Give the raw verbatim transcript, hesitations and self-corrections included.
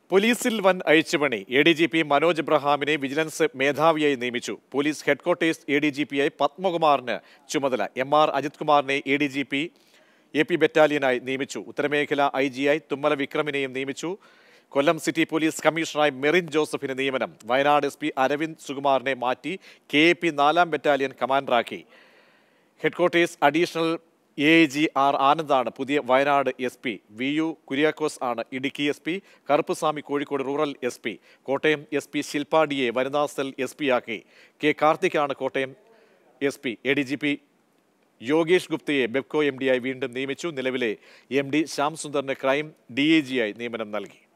പോലീസിൽ വൻ അഴിച്ചുപണി. A D G P Manoj എബ്രഹാമിനെ വിജിലൻസ് മേധാവിയായി നിയമിച്ചു. Police headquarters A D G പിയായി പത്മകുമാറിന് ചുമതല. എം ആർ അജിത് കുമാറിനെ A D G P A P ബറ്റാലിയനായി നിയമിച്ചു. ഉത്തരമേഖല ഐ ജിയായി തുമ്മല വിക്രമിനെയും നിയമിച്ചു. കൊല്ലം സിറ്റി പോലീസ് കമ്മീഷണറായി മെറിൻ ജോസഫിന് നിയമനം. വയനാട് എസ് പി അരവിന്ദ് സുകുമാറിനെ മാറ്റി കെ എ പി നാലാം ബറ്റാലിയൻ കമാൻഡറാക്കി. Headquarters additional A I G R ആനന്ദാണ് പുതിയ Wayanad S P. V U Kuriakose ആണ് Idukki S P. Karuppuswamy Kozhikode rural S P. Kottayam S P Shilpa ഡിയെ വനിതാ സെൽ എസ് പി ആക്കി. കെ കാർത്തിക്കാണ് Kottayam S P. A D G P Yogesh ഗുപ്തയെ ബെബ്കോ എം ഡിയായി വീണ്ടും നിയമിച്ചു. നിലവിലെ എം ഡി ശ്യാം സുന്ദറിന് ക്രൈം ഡി ഐ ജിയായി നിയമനം നൽകി.